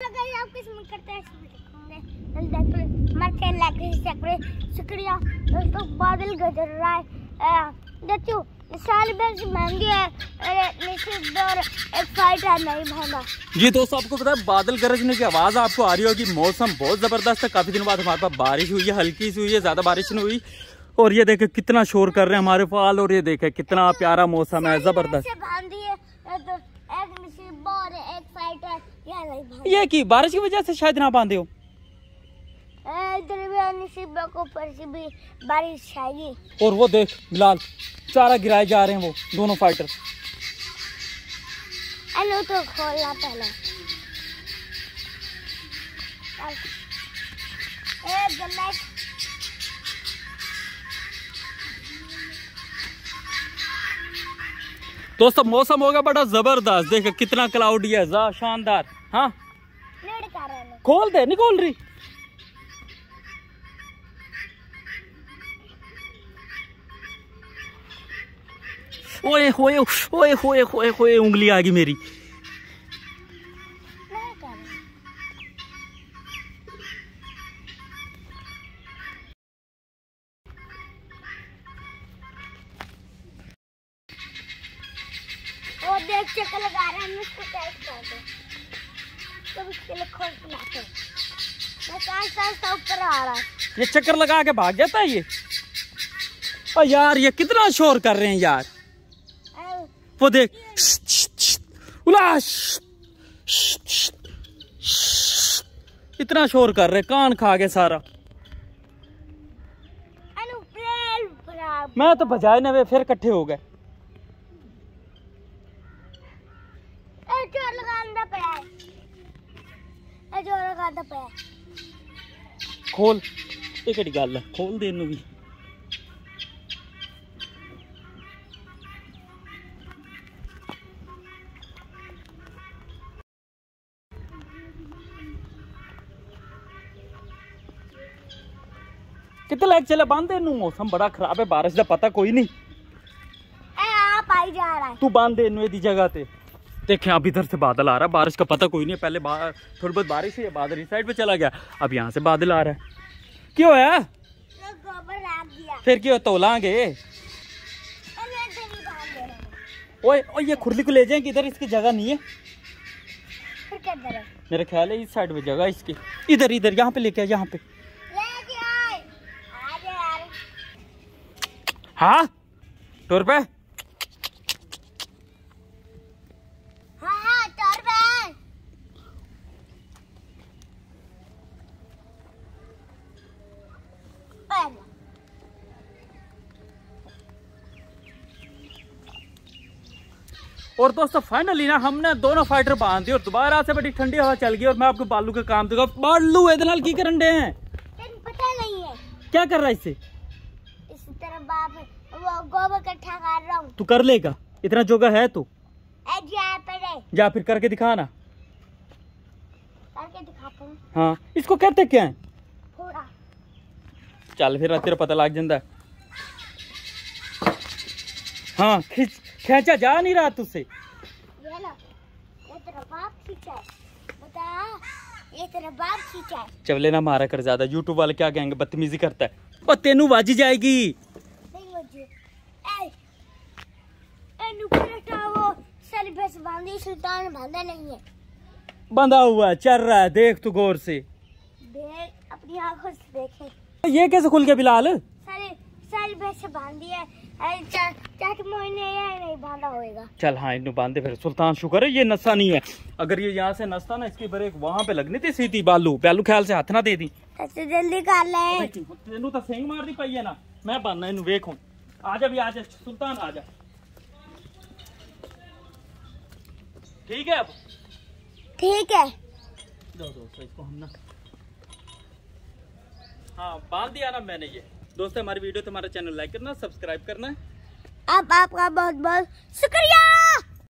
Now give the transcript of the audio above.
Guys आप किस्मत करते हैं शुक्रिया दोस्तों। बादल गजर रहा है देखो साल भर महंगी है और एक फाइट है नहीं महंगा। जी दोस्तों आपको पता है बादल गरजने की आवाज आपको आ रही होगी। मौसम बहुत जबरदस्त है। काफी दिनों बाद हमारे पास बारिश हुई है, हल्की सी हुई है, ज्यादा बारिश नहीं हुई। और ये देखे कितना शोर कर रहे हैं हमारे फाल। और ये देखे कितना प्यारा मौसम है, जबरदस्त। ये की बारिश की वजह से शायद ना बांधे हो। को ऊपर से भी बारिश आएगी। और वो देख बिलाल चारा गिराए जा रहे हैं वो दोनों फाइटर। हेलो तो खोलना पहले दोस्तों मौसम होगा बड़ा जबरदस्त। देखे कितना क्लाउडी है, शानदार। हाँ खोल दे, नहीं खोल रही। ओए होए ओए होए होए होए उंगली आ गई मेरी। वो देख चक्कर लगा रहे हैं, इसको टेस्ट कर दो तो इसके लिए खोल के लाते हैं। मैं कांच ऊपर आ रहा है। ये चक्कर लगा के भाग जाता है ये। और यार ये कितना शोर कर रहे हैं यार। वो देख इतना शोर कर रहे, कान खा गए सारा। मैं तो बजाए ना वे फिर इकट्ठे हो गए। खोल एक गल है, खोल दे भी। कितने लायक चले बांध दे। मौसम बड़ा खराब है, बारिश का पता कोई नहीं। आप आई जा रहा है तू बांध दे दी जगह पे। देखें अब इधर से बादल आ रहा है, बारिश का पता कोई नहीं है। पहले थोड़ी बहुत बारिश हुई, बादल इस साइड पे चला गया, अब यहाँ से बादल आ रहा है। क्यों है फिर क्यों तोलांगे। ओए ओए ये खुरली को ले जाएंगे, इधर इसकी जगह नहीं है। फिर किधर है? मेरा ख्याल है इस साइड में जगह इसकी। इधर इधर यहाँ पे लेके आ, यहाँ पे। हाँ टूर पे और दोस्तों फाइनली ना हमने दोनों फाइटर बांध दिए और दोबारा से बड़ी ठंडी हवा चल गई। और मैं आपको बालू का काम दूंगा। बालू इधर की करन दे हैं पता नहीं है क्या कर रहा है इससे। इसी तरह बाप वो गोबर इकट्ठा कर रहा हूँ। तू कर लेगा, इतना जोगा है तू। जा फिर करके दिखा ना। करके दिखाता हूँ। हाँ इसको कहते क्या है? फोड़ा। चल फिर तेरा पता लग जाता है। हाँ खींचा जा नहीं रहा तुझसे। ये लो, ये तेरा बाप खींचा है। बता, ये तेरा बाप खींचा है। चवले ना मारा कर ज्यादा, यूट्यूब वाले क्या कहेंगे, बदतमीजी करता है। और तेनू वाजी जाएगी। नहीं वाजी। वो सारी भैंस बांधी, सुल्तान बांधा नहीं है। बंधा हुआ चल रहा है, देख तू गौर से देख, अपनी आंखों से देखे। ये कैसे खुल गया बिलाल? सारी भैंस बांधी है। चाट महीने नहीं बांधा होएगा। चल हाँ इन्हें बांधे फिर। सुल्तान शुक्र है ये नशा नहीं है। अगर ये यहाँ से नसता ना, इसकी ब्रेक वहाँ पे लगनी थी सीधी। बालू ख्याल से हाथ ना दे दी। जल्दी कर ले। तेनू तो सेंग मार दी पई है ना, मैं बांधना इन्हू। वेख आजा भी, आजा सुल्तान आजा। ठीक है अब ठीक है। दोस्तों इसको हम ना हाँ बांध दिया ना मैंने ये। दोस्तों हमारी वीडियो तो हमारा चैनल लाइक करना, सब्सक्राइब करना है। आपका बहुत बहुत शुक्रिया।